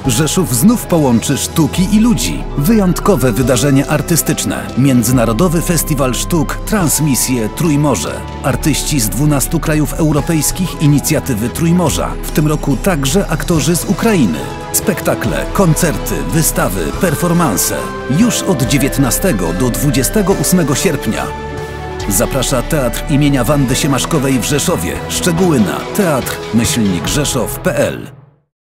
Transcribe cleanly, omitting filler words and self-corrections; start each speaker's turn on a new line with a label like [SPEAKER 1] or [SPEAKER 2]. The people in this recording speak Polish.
[SPEAKER 1] Rzeszów znów połączy sztuki i ludzi. Wyjątkowe wydarzenie artystyczne. Międzynarodowy Festiwal Sztuk Transmisje Trójmorze. Artyści z 12 krajów europejskich inicjatywy Trójmorza. W tym roku także aktorzy z Ukrainy. Spektakle, koncerty, wystawy, performanse. Już od 19 do 28 sierpnia. Zaprasza Teatr imienia Wandy Siemaszkowej w Rzeszowie. Szczegóły na teatr-rzeszów.pl